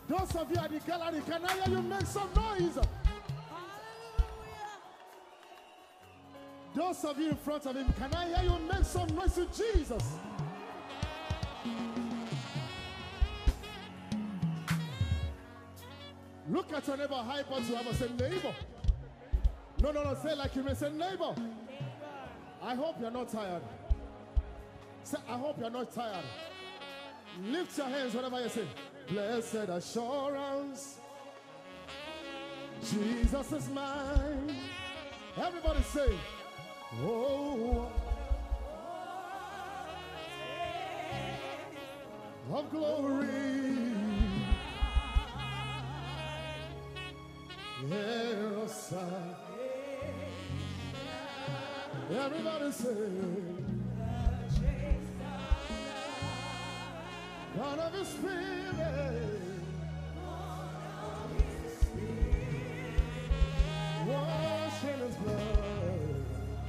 Those of you at the gallery, can I hear you make some noise? Those of you in front of him, can I hear you make some noise to Jesus? Look at your neighbor, hyper to have a say neighbor. No, say like you may say neighbor. I hope you're not tired. Say, I hope you're not tired. Lift your hands whenever you say, blessed assurance, Jesus is mine. Everybody say, oh, of glory. Yes, everybody say, God of His Spirit, wash in His blood.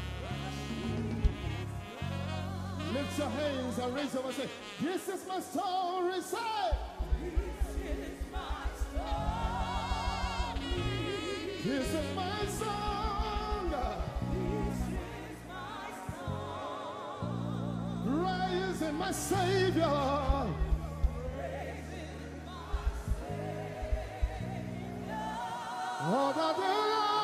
Lift your hands and raise them and say, this is my story. Say, this is my story. This is my song. This is my song. Praising my Savior. Praising my Savior. All the day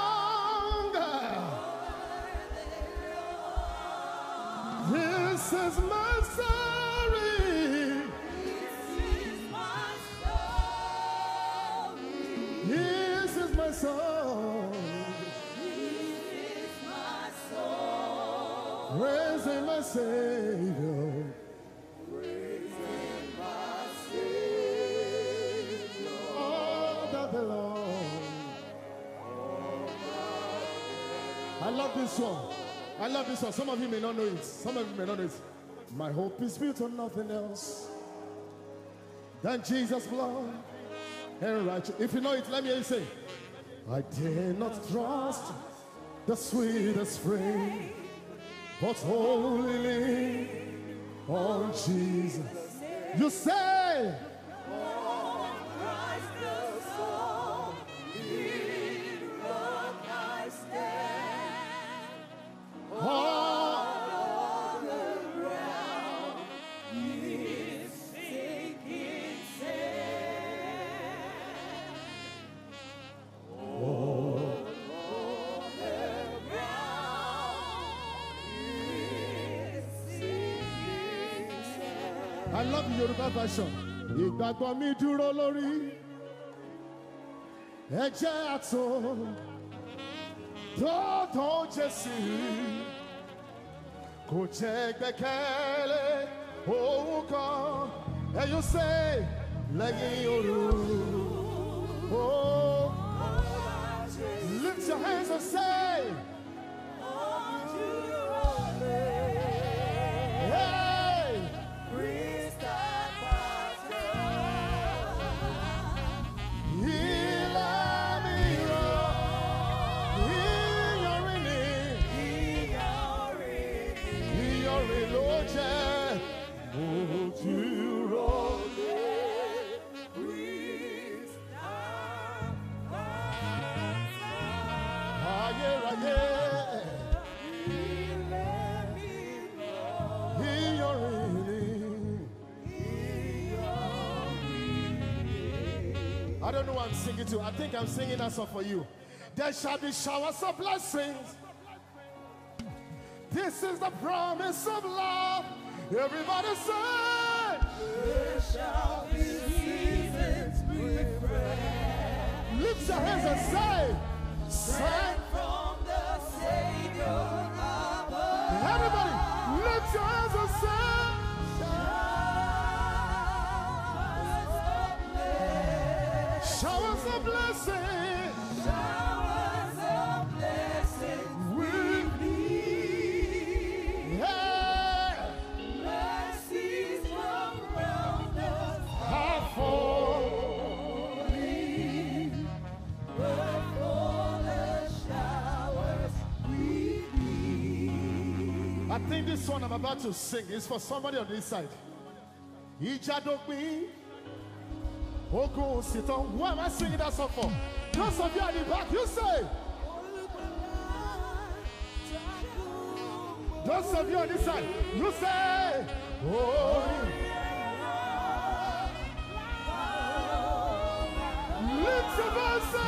long. This is my story. This is my story. This is my song. This is my song. Praising my Savior. Praising my Savior. All that belongs. I love this song. I love this song. Some of you may not know it. Some of you may not know it. My hope is built on nothing else than Jesus' blood and righteousness. If you know it, let me hear you say, I dare not trust the sweetest frame, but wholly on Jesus. You say, on Christ the Son, in rock I stand. All the ground is sinking sand. All the ground is sinking sand. I love the Yoruba version. Ìgbàgbọ́ mi dúró lórí ẹ̀jẹ̀ àtò tó Jésù. Kò jẹ́ gbẹ́kẹ̀lé ohun kan. And you say, lẹ́yìn òru. Oh, lift your hands and say, hey, I don't know what I'm singing to. I think I'm singing that song for you. There shall be showers of blessings. This is the promise of love. Everybody say, there shall be seasons with rain. Lift your hands and say, sent from the Savior above. Everybody, lift your hands and say, showers of blessing. Showers of blessing with me. Yeah. Mercies from round us are falling. But for the showers with me. I think this one I'm about to sing is for somebody on this side. Ijadokmi. Ogun Siton. Who am I singing that song for? Those of you at the back, you say. Those of you on this side, you say. Oh. Lift your voice.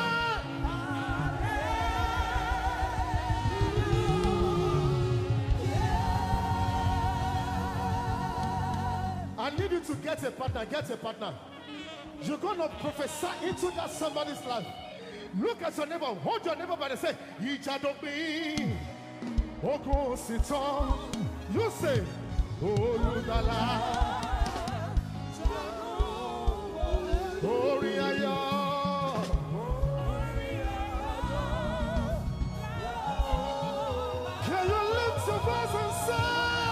I need you to get a partner. Get a partner. You're going to prophesy into that somebody's life. Look at your neighbor. Hold your neighbor by the say, Ijadobi. Ogun Siton. You say, Oludala. Oriaya. Can you lift your voice and say?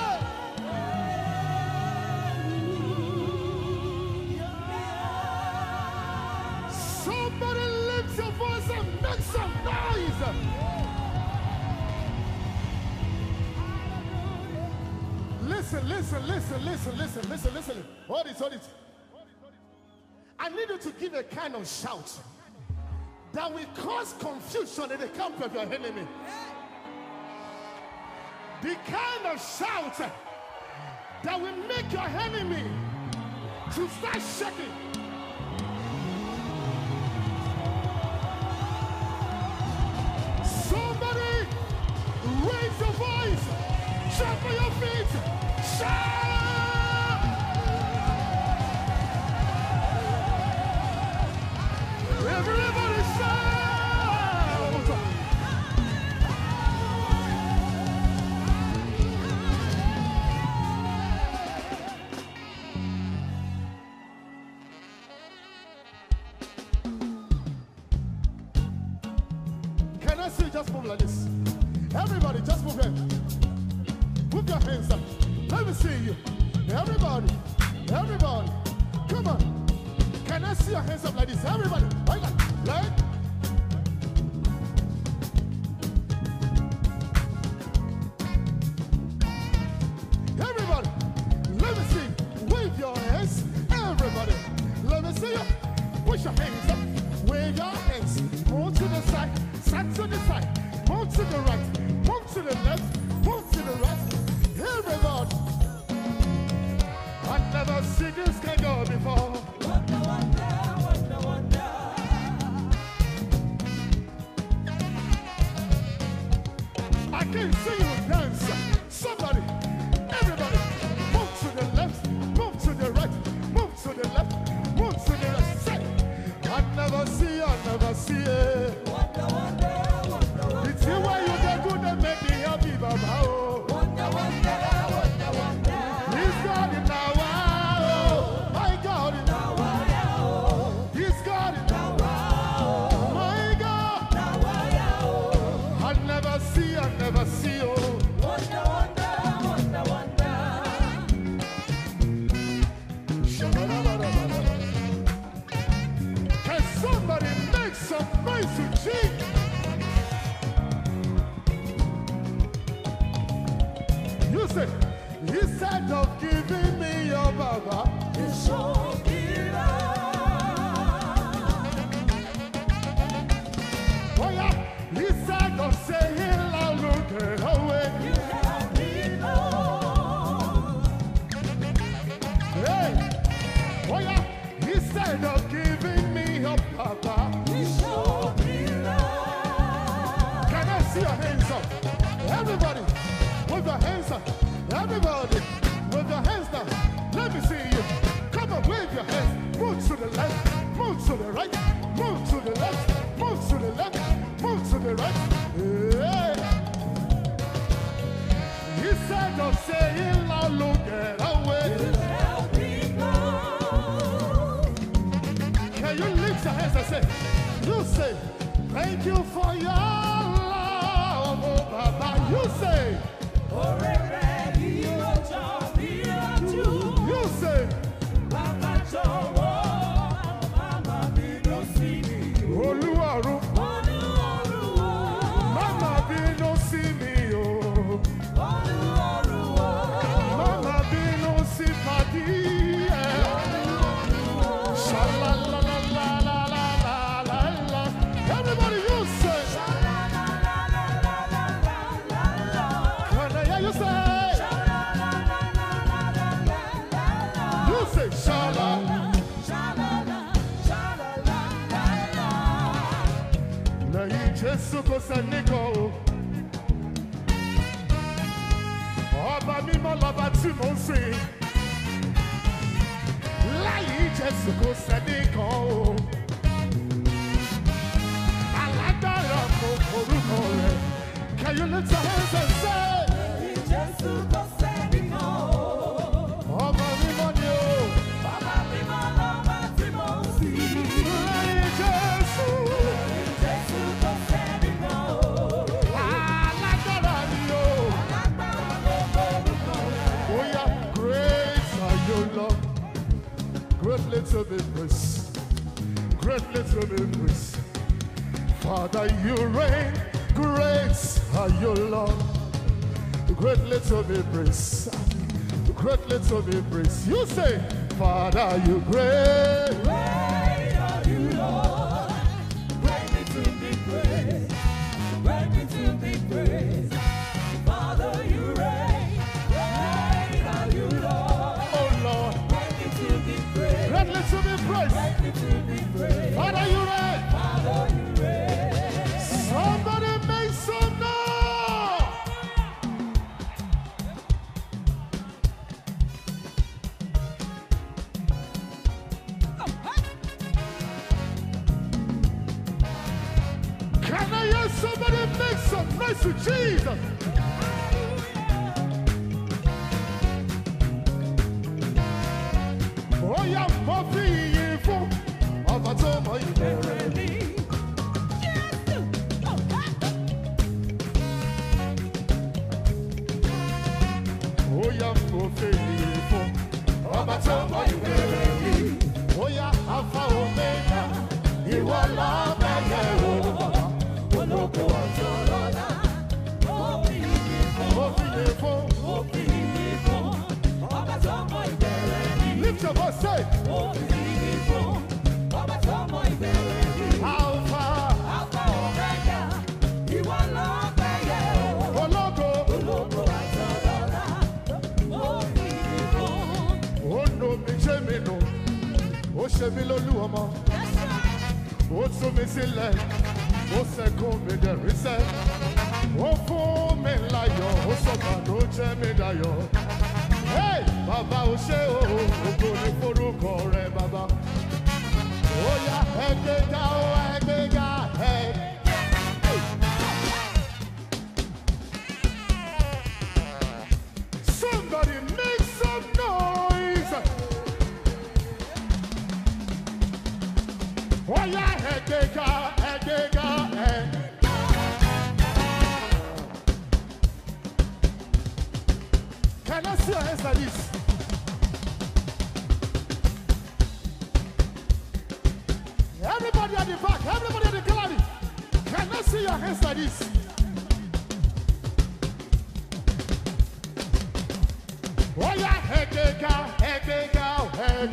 Somebody lift your voice and make some noise. Listen. Hold it. I need you to give a kind of shout that will cause confusion in the camp of your enemy. The kind of shout that will make your enemy to start shaking. Somebody raise your voice, jump on your feet, shout! Everybody shout! Can I see you just move like this? Everybody, just move your hands. Move your hands up. Let me see you. Everybody. Come on. Can I see your hands up like this? Everybody. Like that. Right? Everybody. Let me see. Wave your hands. Everybody. Let me see you. Push your hands up. Wave your hands. Move to the side. Side to the side. Move to the right. Move to the left. Move to the right. Everybody. I've never seen this kind of before. Wonder. I can see you dance. Somebody, everybody, move to the left, move to the right, move to the left, move to the right. Say, I never see it. Wonder. It's the way you get good and make me happy, Baba. Wonder. He's got it now. My God, He's got it now. My God, I never see. Oh. Wonder. Can somebody make some noise to Jesus? You say, instead of giving me your Baba, you show me love. Oh yeah, instead of saying I'll look away, you help me Lord. Hey, oh yeah, instead of giving me your Baba, you show me love. Can I see your hands up? Everybody, with your hands up. Everybody, with your hands down. Let me see you. Come on, wave your hands. Move to the left, move to the right, move to the left, move to the left, move to the right. Yeah. Instead of saying, I'll look away, can you lift your hands and say, you say, thank you for your love, oh Baba. You say, you say, Oluwaru, Mama be no see me, oh. Mama be no see party, Shalala. Jésù kò sẹ́nìkan o. Ọba mímọ́ lọ́ba tí mo ń sìn. Láyé Jésù kò sẹ́nìkan o. Alágbára mo orúkọ rẹ̀. Can you lift your hands and say? Jésù kò sẹ́nìkan o. Ọba mímọ́ ni o. Ọba mímọ́ lọ́ba tí mo ń sìn. Láyé Jésù. Jésù kò sẹ́nìkan o. Alágbára ni o. Alágbára ló borúkọ rẹ̀. Oh yeah, great are you, Lord. Greatly to be praised. Greatly to be praised. Father, you reign. Great are you, Lord. Greatly to be praised. Greatly to be praised. You say, Father, you great. Great are you, Lord. Greatly to be praised. Greatly to be praised. Father, you reign. Great are you, Lord. Oh Lord, Greatly to be praised. greatly to be praised. Greatly to be praised. Father, you reign. Father, you reign. Somebody make some noise. Can I hear somebody make some noise to Jesus? Oh yeah, Buffy, you fool. Ọba tó mọ ìbẹ̀rẹ̀ mi. Oh yeah, Buffy, you fool. Ọba tó mọ ìbẹ̀rẹ̀ mi. Oh yeah, Alpha Omega. Ìwọ lọ́ba yẹ o. Olóko ọjọ́ lọ́la, ó fi ìyè fún. Buffy, you fool. Ó fi ìyè fún. Ọba tó mọ ìbẹ̀rẹ̀ mi. Lift your voice, say. Ó fi ìyè fún. Ọba tó mọ ìbẹ̀rẹ̀ mi. Alpha. Alpha Omega, ìwọ lọ́ba yẹ o. Ológo. Olóko ọjọ́ lọ́la, ó fi ìyè fún. Ó nu mi ṣe mi nù. Ó ṣe mí lólú ọmọ. Ó tú mi sílẹ̀. Ó sẹ́kún mi dẹ̀rín sẹ́. Ó fún mi láyọ̀. Ó sọ̀gbà ló jẹ́ mi dayọ̀. Hey! Bàbá ò ṣe o. Ògo ni forúkọ rẹ̀ bàbá. Ó yá ẹgbẹ́ga ó ẹgbẹ́ga ẹ. Somebody make some noise. Oh yeah, ẹgbẹ́ga ẹgbẹ́ga ẹ. Can I see your hands like this? Everybody at the back, everybody at the gallery. Can I see your hands like this? Oh yeah, ẹgbẹ́ga ẹgbẹ́ga ẹ.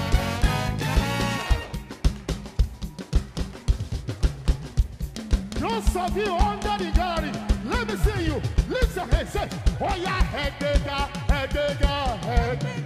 Those of you under the gallery, let me see you. Lift your hands, say, oh yeah, ẹgbẹ́ga ẹgbẹ́ga ẹ.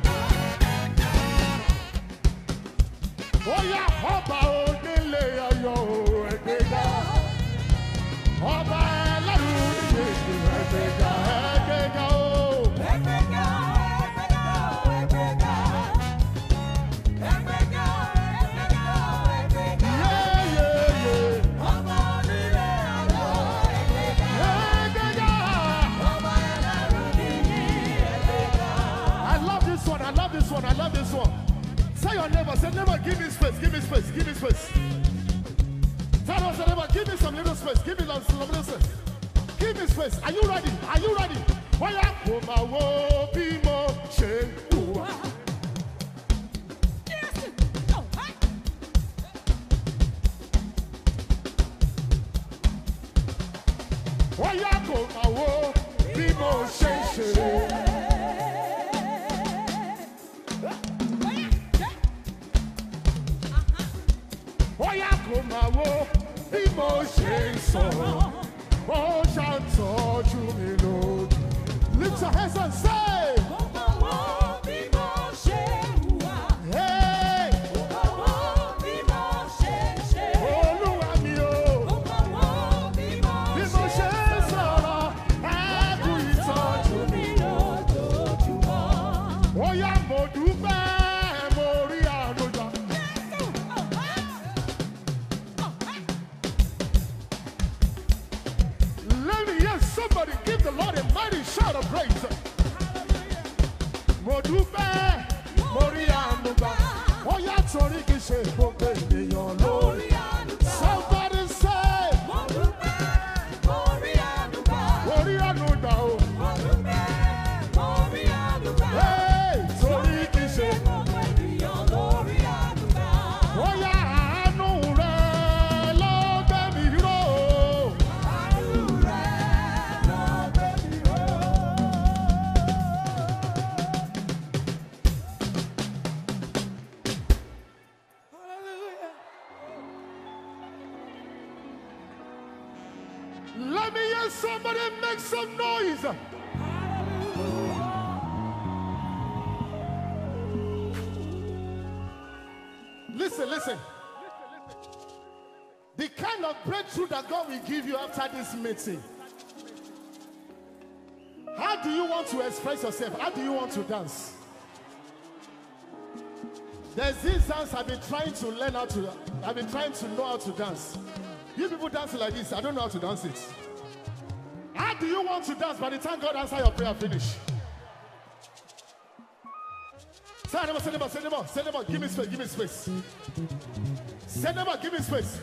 Oh yeah, ọba onílé ayọ̀ ẹgbẹ́ga. Ọba ẹlẹ́rù níye ẹgbẹ́ga ẹgbẹ́ga o. Ẹgbẹ́ga, ẹgbẹ́ga, ẹgbẹ́ga. Ẹgbẹ́ga, ẹgbẹ́ga, ẹgbẹ́ga. Yeah, yeah, yeah. Ọba onílé ayọ̀, ẹgbẹ́ga. Ẹgbẹ́ga. Ọba ẹlẹ́rù níyì, ẹgbẹ́ga. I love this one, I love this one, I love this one. Say your neighbor, say neighbor, give me space, give me space, give me space. Tell us your neighbor, give me some little space, give me some little space. Give me space. Are you ready? Are you ready? Oh yeah, oh my wo bí mo ṣe wùwà. Oh yeah, kò máa wo bí mo ṣe ṣe. Ó yá kó máa wo bí mo ṣe ń sọ̀rọ̀. Ó ṣàtọ́jú mi lójú. Lift your hands and say. Hey! Olúwa mi o. give the Lord a mighty shout of praise. Mo dúpẹ́, mo rí àánú gbà. Ó yá torí kìí ṣe gbogbo ènìyàn lórí. Somebody say, mo dúpẹ́, mo rí àánú gbà. Mo rí àánú gbà o. Mo dúpẹ́, mo rí àánú gbà. Hey, torí kìí ṣe gbogbo ènìyàn lórí àánú gbà. Ó yá àánú rẹ̀ ló gbé mi ró. Àánú rẹ̀ ló gbé mi ró. Let me hear somebody make some noise. Listen, listen. The kind of breakthrough that God will give you after this meeting. How do you want to express yourself? How do you want to dance? There's this dance I've been trying to learn how to, I've been trying to know how to dance. You people dancing like this, I don't know how to dance it. How do you want to dance by the time God answers your prayer finish? Say them, give me space, give me space. Say them, give me space.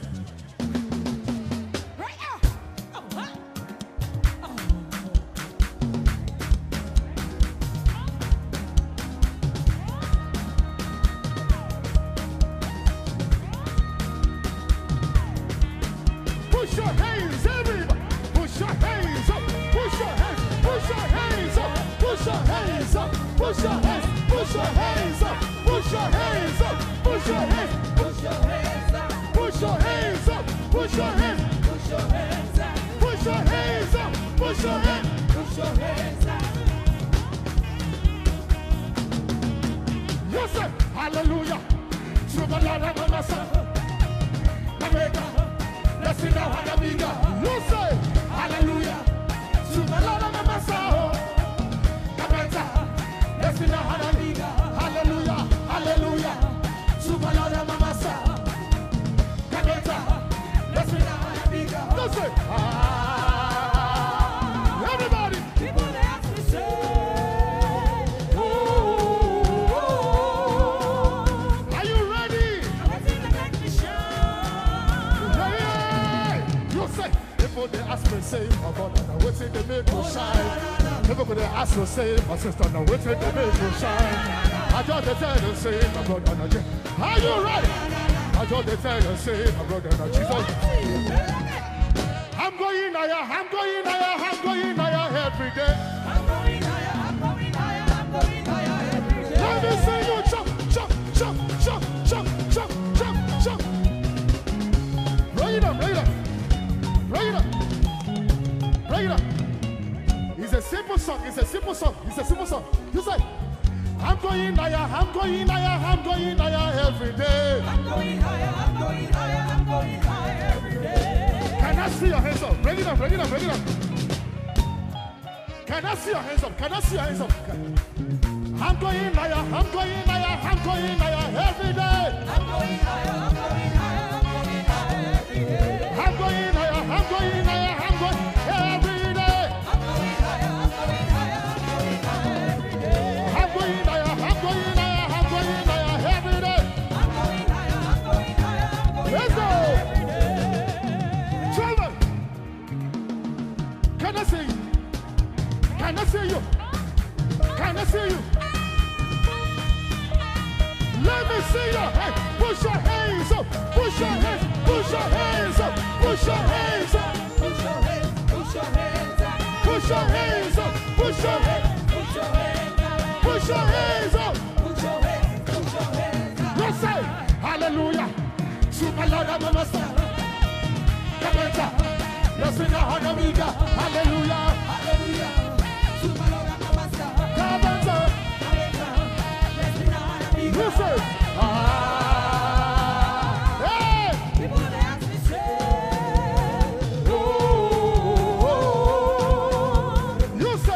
Push your hands, everybody. Push your hands up. Push your hands. Push your hands up. Push your hands up. Push your hands. Push your hands up. Push your hands up. Push your hands. Push your hands up. Push your hands up. Push your hands. Push your hands up. Push your hands up. Push your hands. Push your hands up. Yes, sir. Hallelujah. Subhanallah, Masa. Let's sing now, hallelujah. You say, hallelujah. Subhanallah, Masa. Let's sing now, hallelujah. Hallelujah, hallelujah. Subhanallah, Masa. Let's sing now, hallelujah. Let's sing. Everybody. People ask me, say, are you ready? People they ask me, say, my brother, now wait till they make me shine. People they ask me, say, my sister, now wait till they make me shine. I just tell them, say, my brother, now are you ready? I just tell them, say, my brother, now Jesus. I'm going higher, I'm going higher, I'm going higher every day. I'm going higher, I'm going higher, I'm going higher every day. Let me see you jump, jump, jump, jump, jump, jump, jump, jump. Bring it up, bring it up. Bring it up. Bring it up. It's a simple song. It's a simple song. It's a simple song. You say, I'm going higher, I'm going higher, I'm going higher every day. I'm going higher, I'm going higher, I'm going higher every day. Can I see your hands up? Bring it up, bring it up, bring it up. Can I see your hands up? Can I see your hands up? I'm going higher, I'm going higher, I'm going higher every day. I'm going higher, I'm going higher, I'm going higher every day. I'm going higher, I'm going higher, I'm going every day. I'm going higher, I'm going higher, I'm going higher every day. I'm going higher, I'm going higher, I'm going higher every day. I'm going higher, I'm going higher, I'm going Let's higher go. Every day. Children, can I see you? Can I see you? Can I see you? Let me see your hands. Push your hands up. Push your hands. Push your hands up. Push your hands up. Push your hands. Push your hands up. Push your hands up. Push your hands. Push your hands up. Push your hands up. Push your hands. Push your hands up. Let's say hallelujah. Subhanallah, Masa. Kabeta. Let's sing hallelujah. Hallelujah. Hallelujah. Subhanallah, Masa. Kabeta. Listen. Hey. People ask me, say, oh. You say.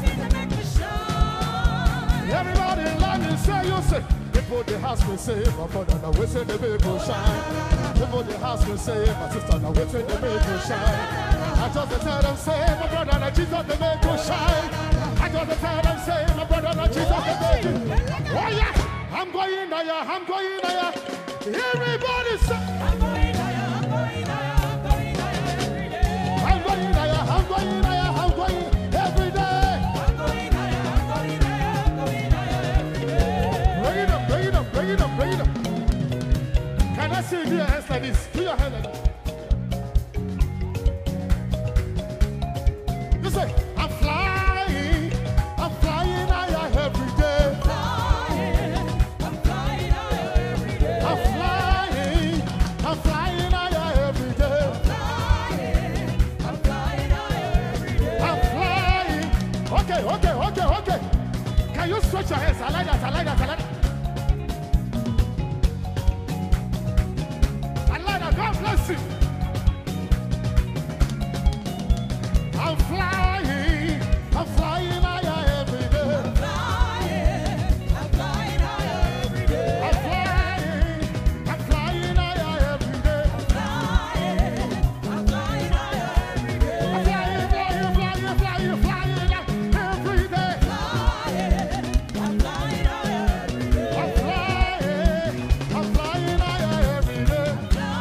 Everybody in line, you say. People they ask me, say, my brother, now wait till the baby go shine. People the house will say, my sister, now wait till the baby go shine. I just tell them, say, my brother, now Jesus, the baby go shine. I just tell them, say, my brother, now Jesus, the baby. Oh yeah, I'm going higher, I'm going higher. Everybody say, I'm going higher, I'm going higher, I'm going higher every day. I'm going higher, I'm going higher, I'm going every day. I'm going higher, I'm going higher, I'm going higher every day. Bring it up, bring it up, bring it up, bring it up. Can I see you do your hands like this? Do your hands like this. You say, I'm flying higher every day. I'm flying higher every day. I'm flying higher every day. I'm flying higher every day. I'm flying. Okay. Can you stretch your hands? I like that. I like that. God bless you. I'm flying higher every day. I'm flying higher every day. I'm flying higher every day. I'm flying higher every day. I'm flying every day. I'm flying higher every day. I'm flying higher every day.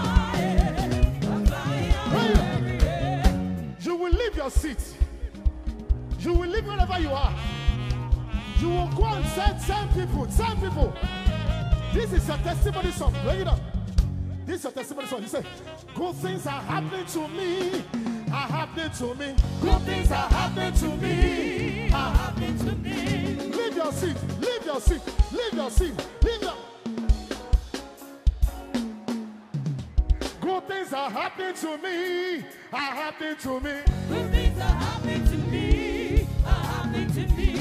You will leave your seat. You will leave wherever you are. You will go and send people. This is your testimony song. Bring it up. This is your testimony song. You say, good things are happening to me. Are happening to me. Good things are happening to me. Are happening to me. Leave your seat. Leave your seat. Leave your seat. Leave your. Good things are happening to me. Are happening to me. Good things are happening to me. Are happening to me.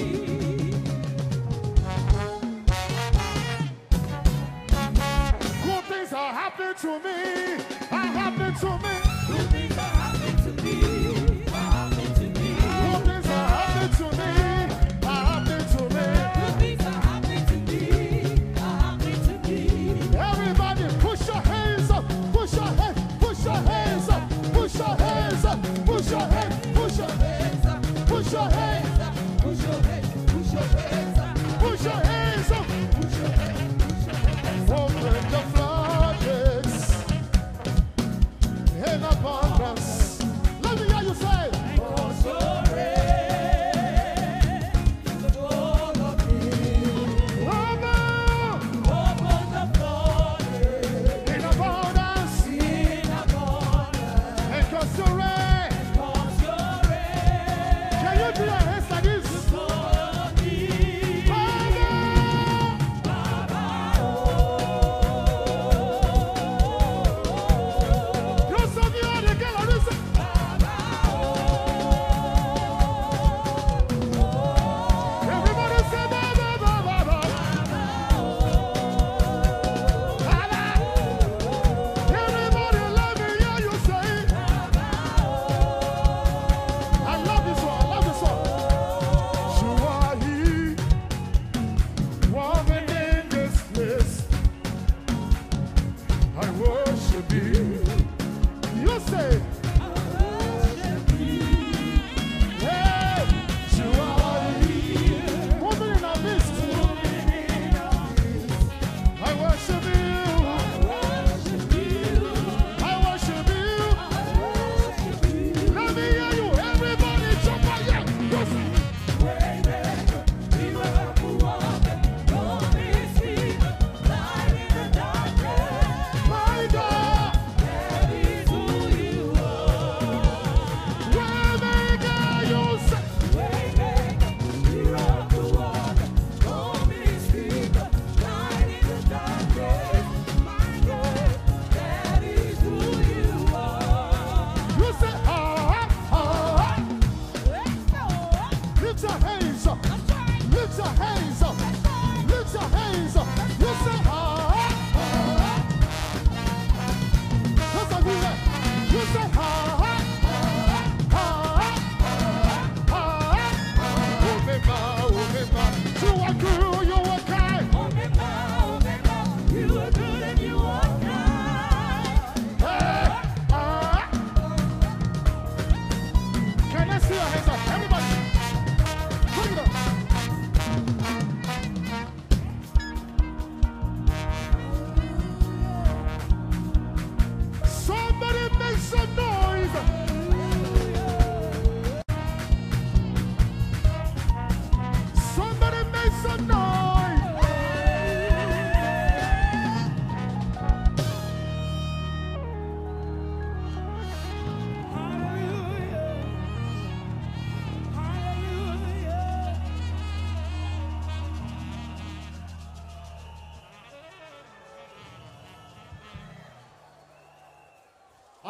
Good things are happening to me. Are happening to me. Good things are happening to me. Are happening to me. Good things are happening to me. Are happening to me. Good things are happening to me. Are happening to me. Everybody push your hands up. Push your hands. Push your hands up. Push your hands up. Push your hands. Push your hands up. Push your hands up. Push your hands. Push your hands up. Push your hands up. Push your hands. Push your hands up. Open the floodgates in abundance. Let me hear you say. Because you're in the fall of me. Open the floodgates In abundance. in abundance. And cause you're ready. Because you're in Can you do your hands like this? the fall of me. You saw the other girl on this. Everybody say ba ba ba ba ba. Baba. Everybody let me hear you say. I love this one. I love this one. You are here, walking in this place. I worship you. You say, hey, you are here, moving in our midst. I worship you. I worship you. Let me hear you. Everybody jump out here. You say, my God.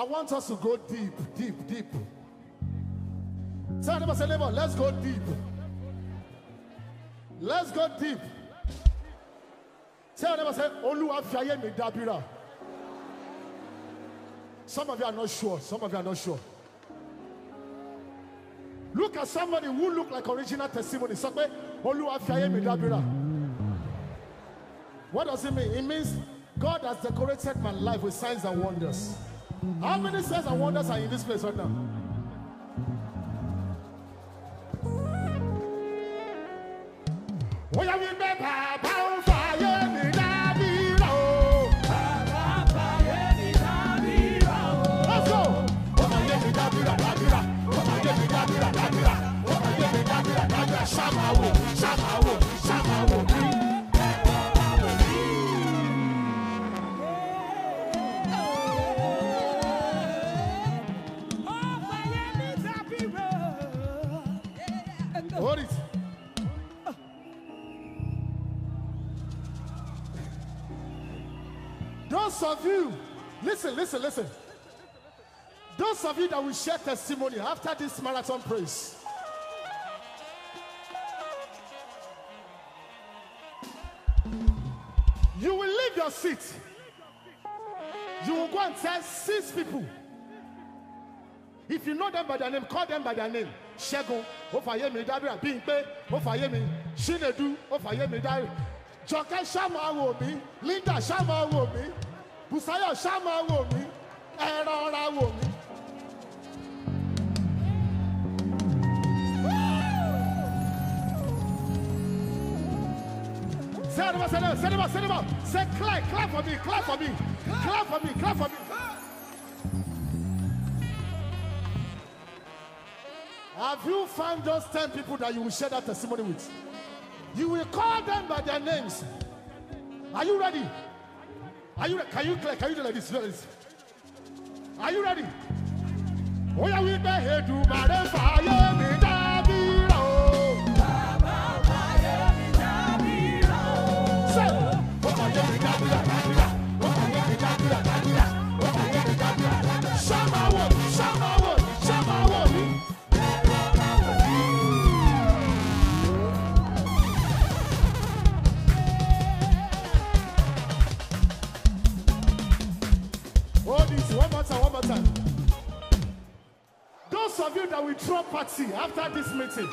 I want us to go deep, deep, deep. Tell neighbor, say neighbor, let's go deep. Let's go deep. Tell neighbor, say Oluwa fi aye mi dabira. Some of you are not sure. Some of you are not sure. Look at somebody who look like original testimony. Somebody, Oluwa fi aye mi dabira. What does it mean? It means God has decorated my life with signs and wonders. How many signs and wonders are in this place right now? Let's go. Hold it. Those of you, listen. Those of you that will share testimony after this marathon praise, you will leave your seat. You will go and tell 6 people. If you know them by their name, call them by their name. Shegun, Ofayemi Dabira, Bimpe, Ofayemi, Shinedu, Ofayemi Dabira, Joke Shama Womi, Linda Shama Womi, Busaya Shama Womi, Erora Womi. Say clap for me, clap for me, clap for me, clap for me. Have you found those 10 people that you will share that testimony with? You will call them by their names. Are you ready? Are you? Can you do like this? Are you ready? Oh yeah, we be here to fire me dabiro. Say, fire me dabira. Shama wo. One more time. Those of you that will throw party after this meeting,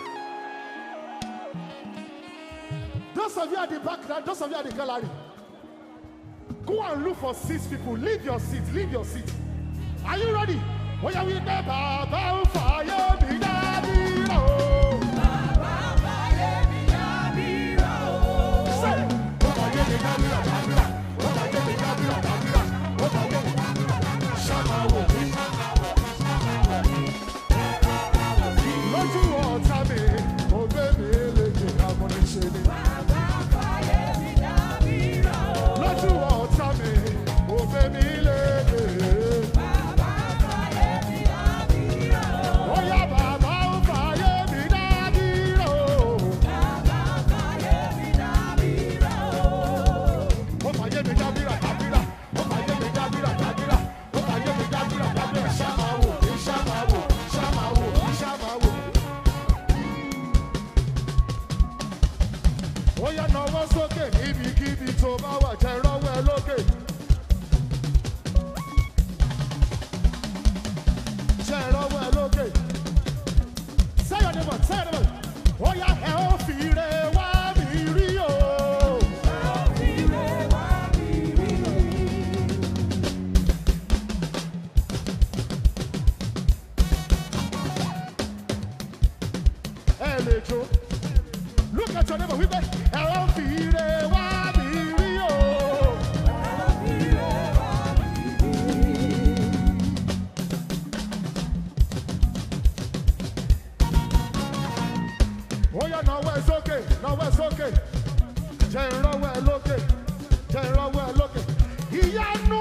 those of you at the back, those of you at the gallery, go and look for 6 people. Leave your seat. Are you ready? Oh yeah, we never fire me dabiro. Look at your neighbor. We bet. Oh yeah, now it's okay. Iyanu.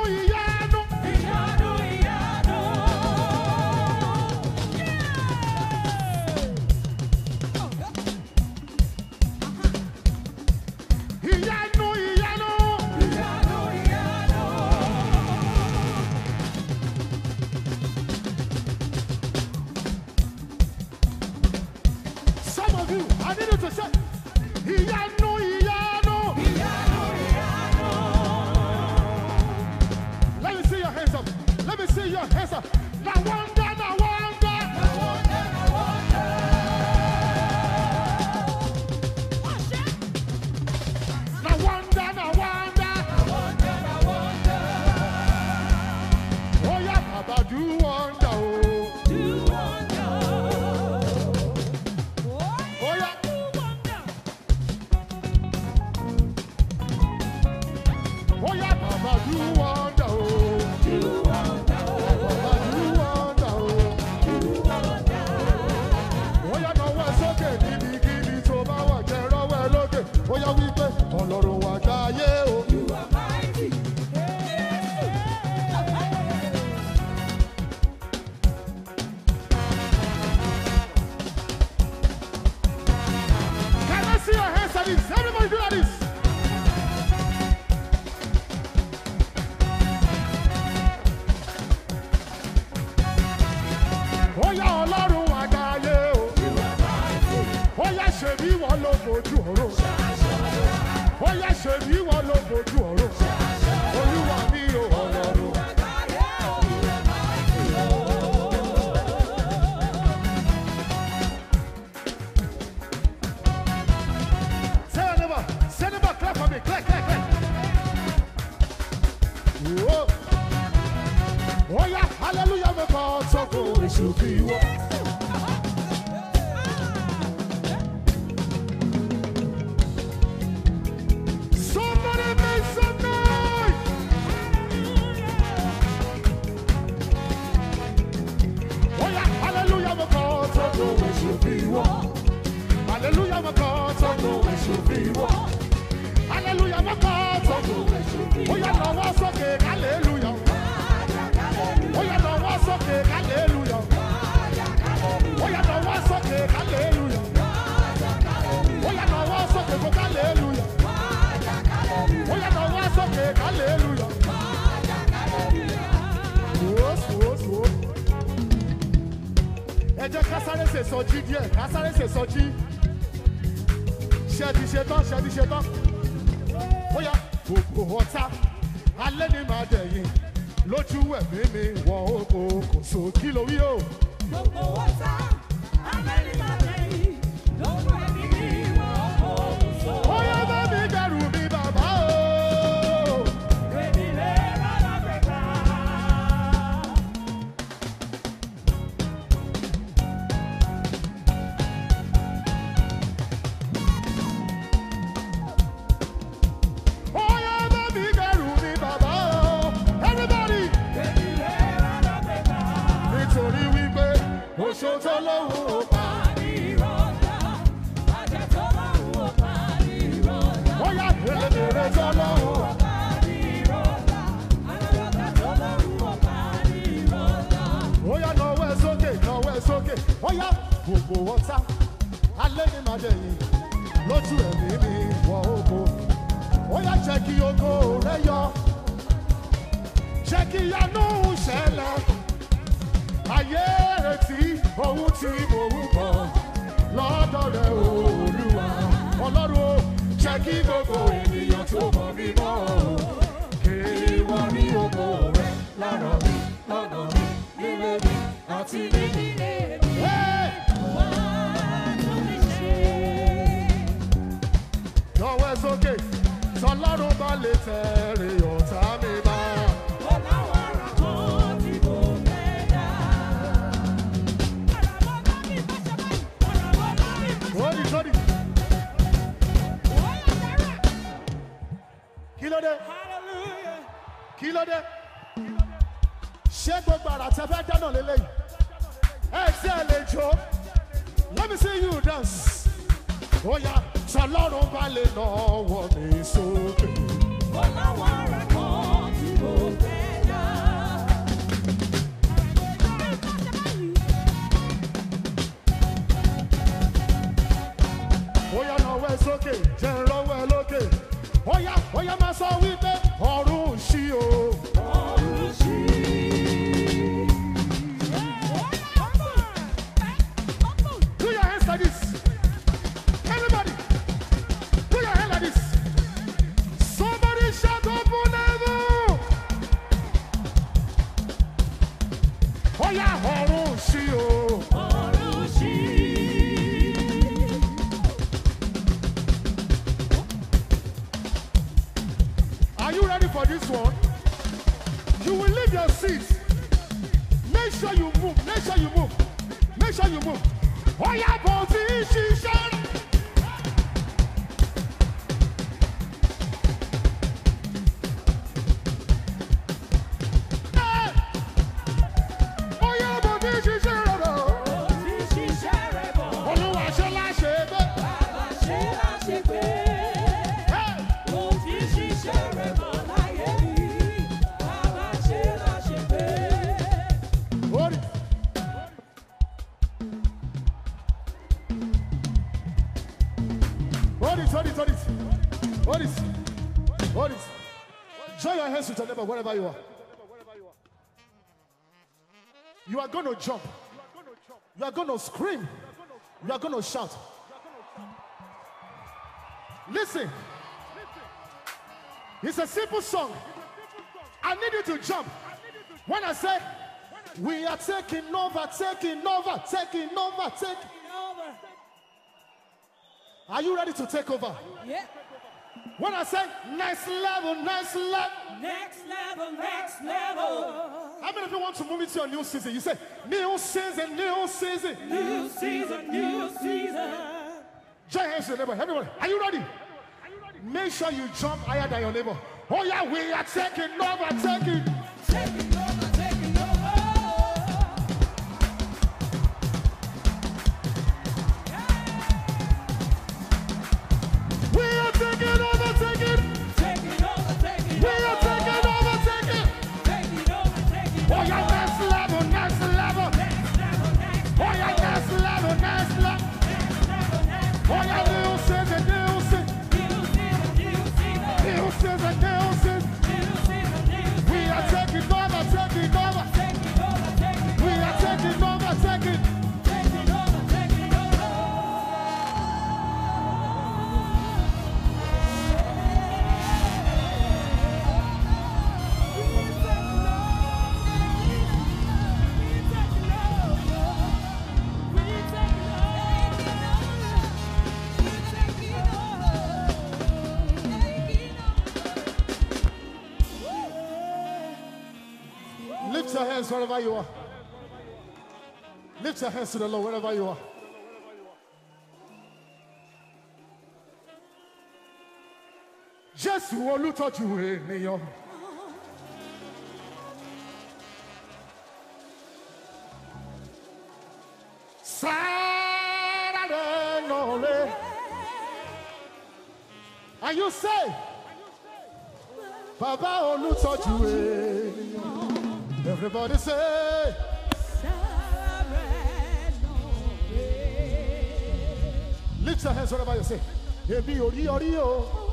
see your hands up. Now wonder, now wonder. Now wonder, now wonder. Oh yeah, Baba, do wonder. Oh yeah. Oh yeah, Baba, do wonder. Baba, do wonder. Oh yeah, now what's okay? Give it to Baba, get away, look it. Oh yeah, we play. Ọlọ́run wa dáyé o. You are mighty. Can I see your hands at this? Everybody do like this. Ó yá Ọlọ́run wa dáyé o. Ó yá ṣebí wọ́n ló fojú ọ̀run. Ó yá ṣebí wọ́n ló fojú ọ̀run. Olúwa mi o Ọlọ́run. Say neighbor, clap for me, clap. Whoa. Oh yeah, hallelujah, my God, so good it should be. Somebody make some noise. Oh yeah, hallelujah, my God, so good it should be. Hallelujah, my God, so good it should be. Hallelujah, my God, so good it should be. Oh yeah, no one's okay, hallelujah. Oh yeah, no one's okay, hallelujah. Oh yeah, no one's okay, hallelujah. Oh yeah, no one's okay, go hallelujah. Oh yeah, no one's okay, hallelujah. Whoa. Ẹ jẹ́ ká sáré ṣe sọjí díẹ̀, ká sáré ṣe sọjí. Ṣé ti ṣe tán? Ó yá, gbogbo ọ̀tá, alẹ́ ni màá dẹ̀yìn. Lójú ẹ̀mí mi wọ oko kò so kí ló wí o. Gbogbo ọ̀tá, alẹ́ ni màá dẹ̀yìn. Lójú ẹ̀mí mi wọ oko kò so. Ó yá bá mi dẹrù mi bàbá o. Èmi lè rárá gbẹ̀gbà. Ó yá bá mi dẹrù mi bàbá o. Everybody. Èmi lè rárá gbẹ̀gbà. Nítorí wípé oṣó tó lóhùn ó pa. Ó yá èlébèrè tó lóhùn. Ó yá nawọ́ ẹ sókè. Ó yá gbogbo ọ̀tá alẹ́ ni màá dẹ̀yìn lójú ẹ̀mí mi wọ oko. Ó yá jẹ́ kí ògo rẹ yọ. Jẹ́ kí ìyanu ṣẹlẹ̀. Ayé retí ohun tí mo ń bọ̀ lọ́dọ̀ rẹ̀ Olúwa. Ọlọ́run o, jẹ́ kí gbogbo ènìyàn tó mọ̀ mí mọ́ o. Kí wọ́n rí ògo rẹ̀ lára mi, lọ́nà mi, nílé mi, àti níbi mi. Lọ́wọ́ ẹ sókè, tọ́lọ́run bá lè tẹ̀rẹ̀ ọ̀tá mi bá. Sorry. Kí ló dé? Ṣé gbogbo àrà tẹ fẹ́ dáná lélẹ́yìí? Ẹ tí ẹ lè jó. Let me see you dance. Ó yá, tọ́lọ́run bá lè lọ́wọ́ mi sókè. Ọlọ́wọ́ rẹ̀ kan tí mo fẹ́ dá. Ó yá nawọ́ ẹ sókè, jẹ́ n rọ́wọ́ ẹ lókè. Ó yá máa sọ wípé ọ̀run ṣí o. Ọ̀run ṣí. Do your hands like this. Everybody, do your hands like this. Somebody shout open heaven. Oh yeah, ọ̀run ṣí o. ọ̀run ṣí. Are you ready for this one? You will leave your seats. Make sure you move. Make sure you move. Make sure you move. Oh yeah, position. Oh yeah, position. Ó ti ṣiṣẹ́ rẹ̀ bọ̀. Olúwa ṣe láṣẹ bẹ́ẹ̀. Bàbá ṣe láṣepé. Ó ti ṣiṣẹ́ rẹ̀ bọ̀ láyé mi. Bàbá ṣe láṣepé. Hold it. Hold it, hold it, hold it. Hold it. Hold it. Join your hands with your neighbor wherever you are. You are going to jump. You are going to scream. You are going to shout. Listen. It's a simple song. I need you to jump. When I say, we are taking over, taking over, taking over, taking. Are you ready to take over? Yeah. When I say, next level, next level. Next level, next level. How many of you want to move into a new season? You say, new season, new season. New season, new season. Join hands with your neighbor. Everybody, are you ready? Make sure you jump higher than your neighbor. Oh yeah, we are taking over, taking. Taking over, taking over. We are taking over, taking. Taking over, taking We over. are taking over, taking. Taking over, taking Oh over. yeah, next level, next level. Next level, next Oh yeah, next level, next level. level, next Oh yeah, new season, new season. new season, new season. New season, new season. New season, new We are taking over, taking over. taking over, taking We are taking over, taking. taking over, taking over. Lift your hands wherever you are. Lift your hands to the Lord wherever you are. Jésù olùtọ́jú ènìyàn. Sáré lọ́lẹ̀. And you say, Bàbá olùtọ́jú ènìyàn. Everybody say, lift your hands wherever you say, Èmi ò rí orí o,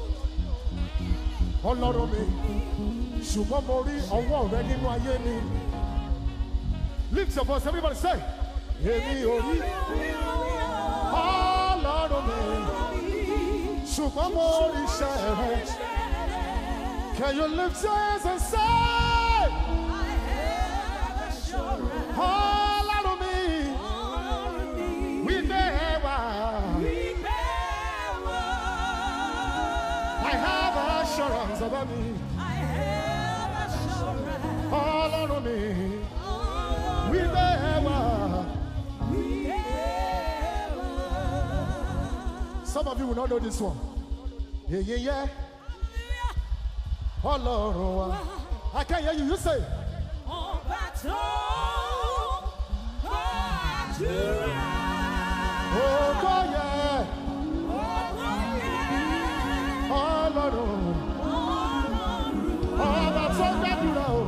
Ọlọ́run mi, ṣùgbọ́n mo rí ọwọ́ rẹ nínú ayé mi. Lift your voice, everybody say, Èmi ò rí Ọlọ́run mi, ṣùgbọ́n mo rí iṣẹ́ rẹ. Can you lift your hands and say, Ọlọ́run mi, wípé ẹ wà. I have assurance about me. Ọlọ́run mi, wípé ẹ wà. Some of you will not know this one. Yeah, yeah, yeah. Ọlọ́run wa. I can't hear you. You say. Ògo yẹ. Ọlọ́run. Ọba tó gbàdúrà o.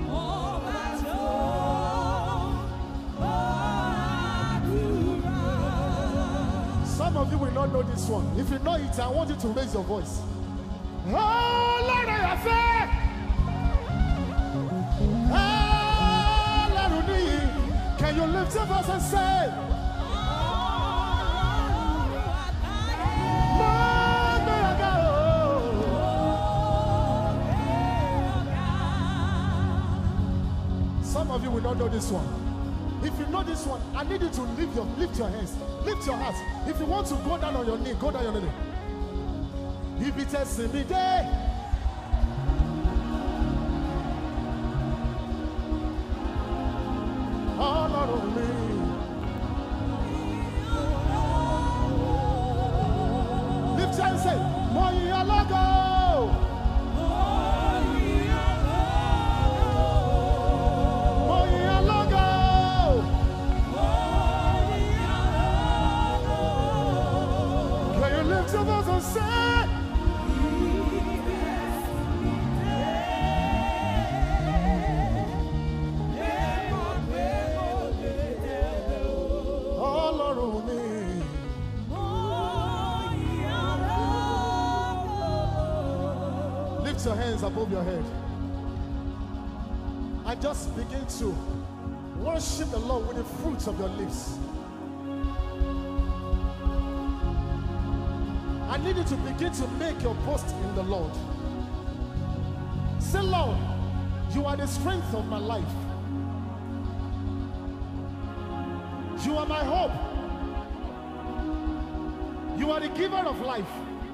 Some of you will not know this one. If you know it, I want you to raise your voice. Ọlọ́run yà fẹ́. Ọlọ́run níyì. Can you lift your voice and say? Some of you will not know this one. If you know this one, I need you to lift your hands, lift your heart. If you want to go down on your knee, go down on your knee. If it is me day, all on me. Lift your hands, say, Moya Logo. Lift your hands above your head. I just begin to worship the Lord with the fruits of your lips. I need you to begin to make your boast in the Lord. Say, Lord, you are the strength of my life. You are my hope. You are the giver of life.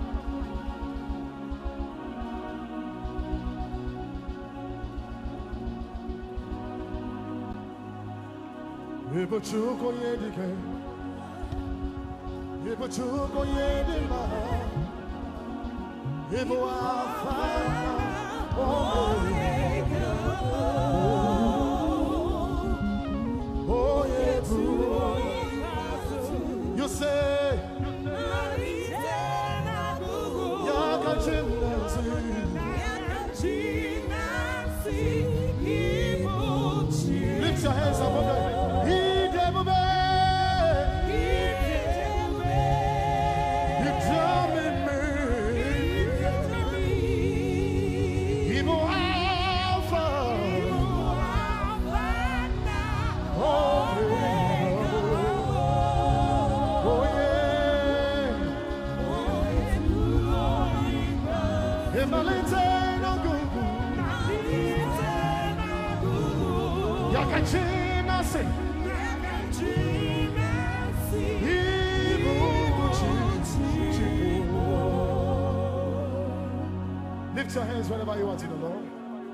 You say, lift your hands above your head. Lift your hands wherever you are to the Lord.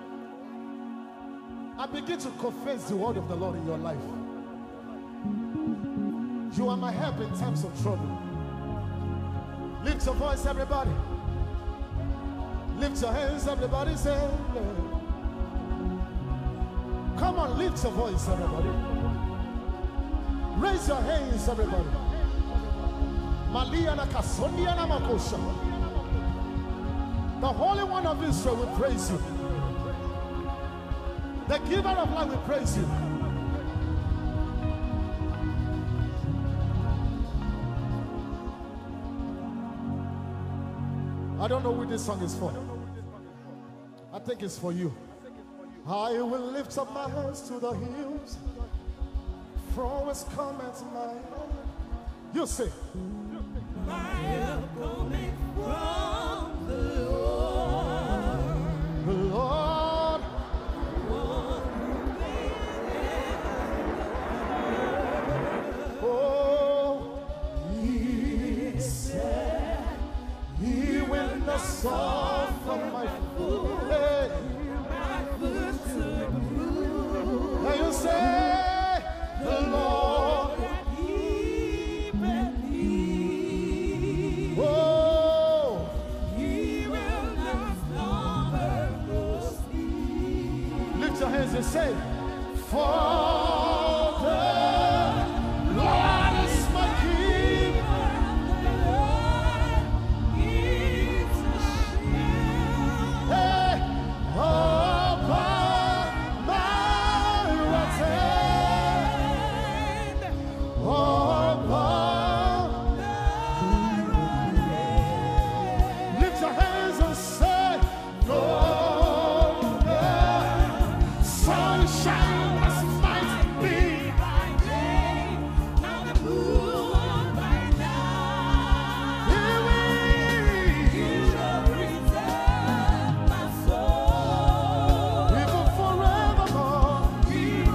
I begin to confess the word of the Lord in your life. You are my help in times of trouble. Lift your voice, everybody. Lift your hands, everybody. Say, come on, lift your voice, everybody. Raise your hands, everybody. Maliana Kasoniana Makosha. The Holy One of Israel will praise you. The giver of life will praise you. I don't know what this song is for. I think it's for you. I will lift up my hands to the hills. From whence cometh my help. You say, My help coming from the Lord. the Lord. Oh, He said He will not suffer my foot. Hey. My foot to move. Now you say, the Lord. That keepeth thee. Oh, He will not slumber nor sleep. lift your hands and say, for the Lord is my keeper. The Lord is a shield. Hey, upon my right hand, lift your hands and say, though the sun shine as might be, By day, now the moon by night. You shall preserve my soul. even forevermore. He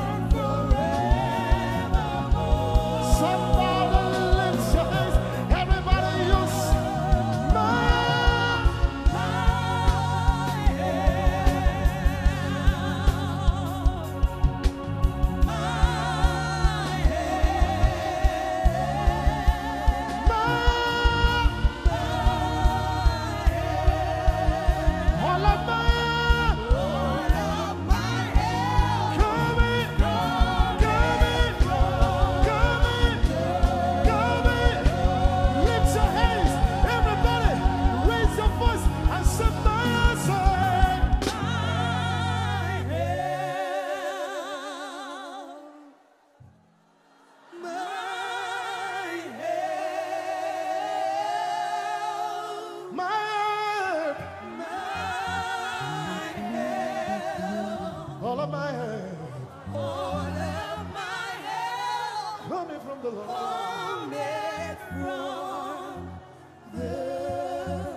help All of my help coming from the Lord. cometh from the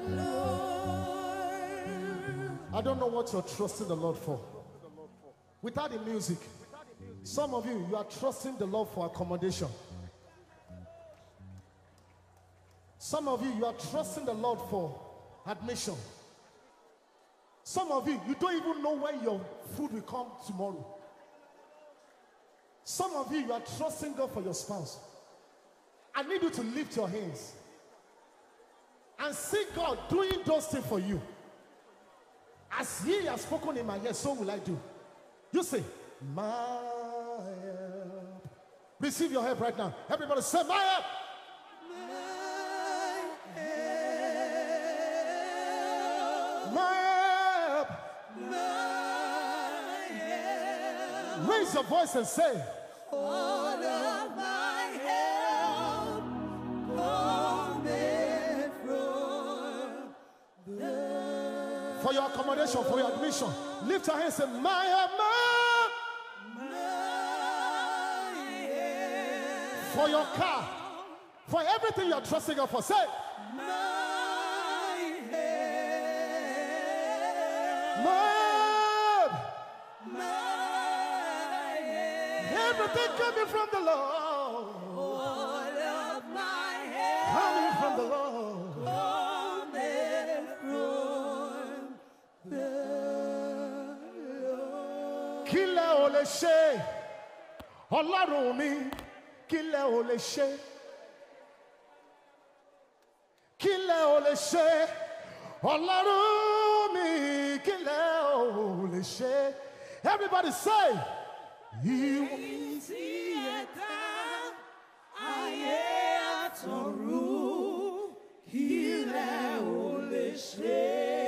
Lord. I don't know what you're trusting the Lord for. Without the music, some of you are trusting the Lord for accommodation. Some of you are trusting the Lord for admission. Some of you don't even know when your food will come tomorrow. Some of you are trusting God for your spouse. I need you to lift your hands and see God doing those things for you. As He has spoken in my ear, so will I do. You say, my help. Receive your help right now. Everybody say, my help. My help. Raise your voice and say, All of my help cometh from the for your accommodation, for your admission, lift your hands and say, my help, my help. For your car, for everything you are trusting God for, say, my help. Everything coming from the Lord. All of my help Coming from the Lord. cometh from the Lord. Kí lẹ ò lè ṣe, Ọlọ́run mi, kí lẹ ò lè ṣe. Kí lẹ ò lè ṣe, Ọlọ́run mi, kí lẹ ò lè ṣe. Everybody say, you. Tí ẹ̀dá ayé àtọ̀run, ilẹ̀ ò lè ṣe.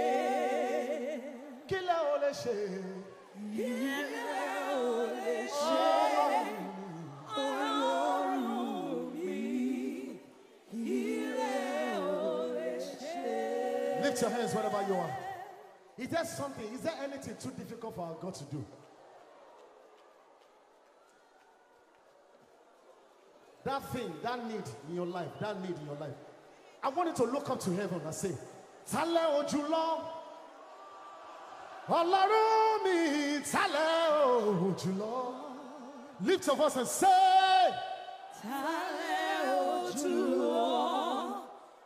Kí lẹ ò lè ṣe. Ilẹ̀ ò lè ṣe. Ọlọ́run mi, ilẹ̀ ò lè ṣe. Lift your hands wherever you are. Is there something, is there anything too difficult for our God to do? That thing, that need in your life, that need in your life. I want you to look up to heaven and say, Tale ojulo, Ọlọ́run mi, tale ojulo. Lift your voice and say, Tálẹ̀ ojúlọ,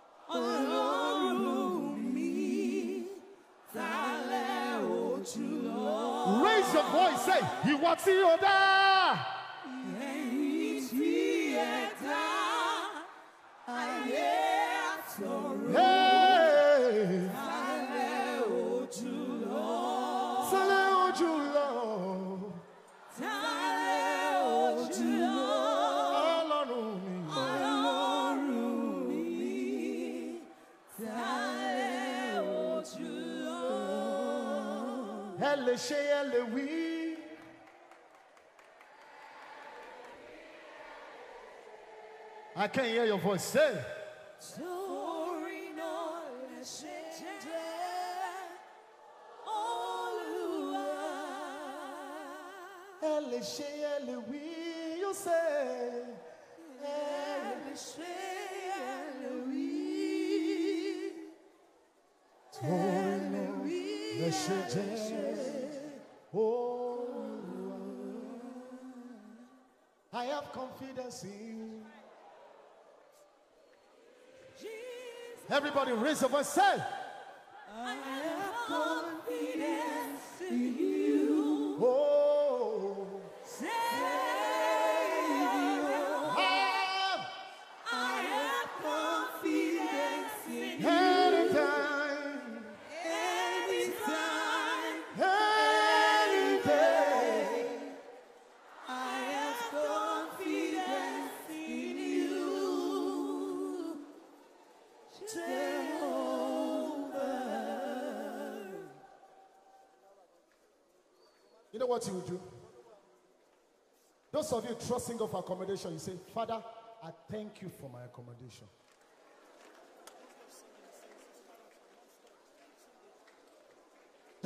Ọlọ́run mi, tálẹ̀ ojúlọ. raise your voice, say, ìwọ tí ó dá. Ẹ̀yin tí ẹ̀dá ayé àtọ̀run, Hey, tálẹ̀ ojúlọ. tale ojulo, Tálẹ̀ ojúlọ, Ọlọ́run mi. Ọlọ́run mi, tálẹ̀ ojúlọ. Ẹ lè ṣe, ẹ lè wí. I can't hear your voice. Say, Torí náà lè ṣe jẹ́ Olúwa. ẹ lè ṣe, ẹ lè wí. You say, Ẹ lè ṣe, ẹ lè wí. torí náà lè ṣe jẹ́ Olúwa. I have confidence in you. Jesus, Everybody raise your voice. Say, I have confidence in you. oh, Savior, I I have confidence in you. anytime, Anytime, any day. I have confidence in you, Jehovah. You know what you will do? Those of you trusting God for accommodation, you say, Father, I thank you for my accommodation.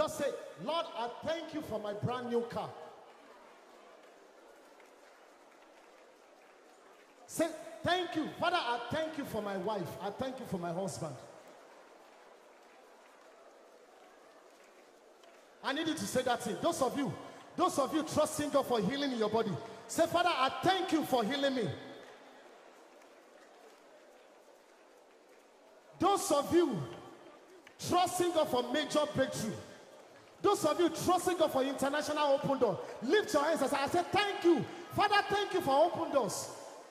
Just say, Lord, I thank you for my brand new car. Say, thank you. Father, I thank you for my wife. I thank you for my husband. I need you to say that thing. Those of you trusting God for healing in your body. Say, Father, I thank you for healing me. Those of you trusting God for major breakthrough. Those of you trusting God for international open door. Lift your hands and say, I say, thank you. Father, thank you for open doors.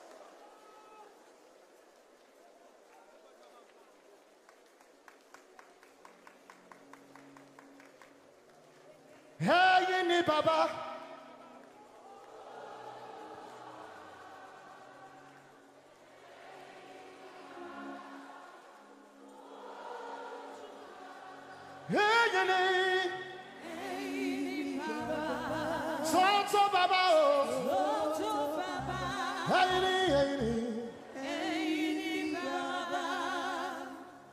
Hey, Yini Baba. Hey, Yini. Hey, Baba. So Baba. So Baba. Hey, Yini. Hey, Baba.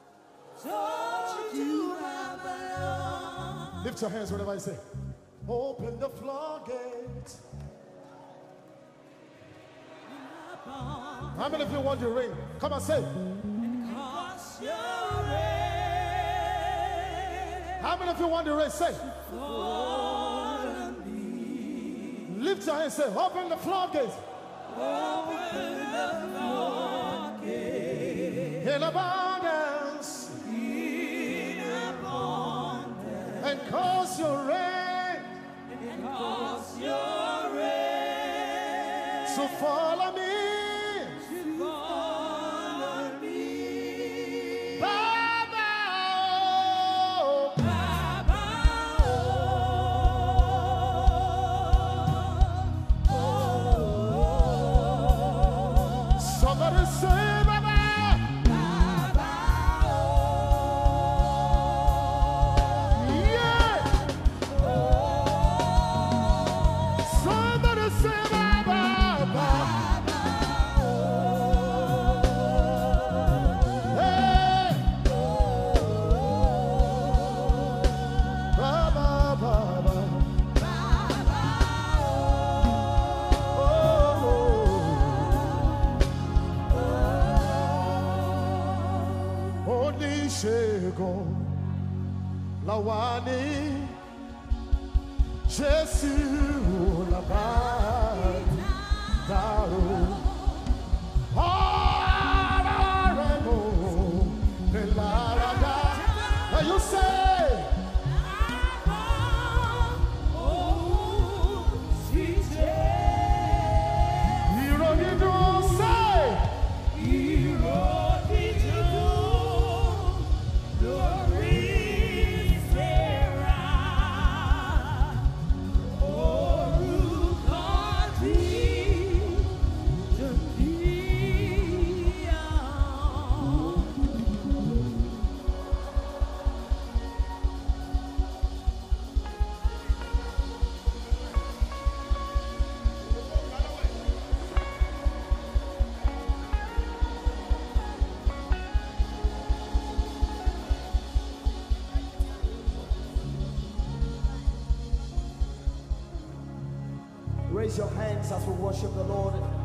So Baba. Lift your hands whenever I say, open the floodgates. How many of you want the rain? Come and say. Cause your rain. How many of you want the rain? Say. Lift your hands. Say, open the floodgates. Open the floodgates. In abundance. In abundance. And cause your rain. And cause your rain. So follow me. Follow me. Baba. Baba, Somebody say, Baba. Baba, Yeah. Somebody say, Baba. Hey. Baba, Baba. Oníṣègùn làwa ní Jésù làbàdàrò ọ̀rọ̀ rẹ̀ mú mi lára dá. And you say, ìròyìn dùn say. Raise your hands as we worship the Lord.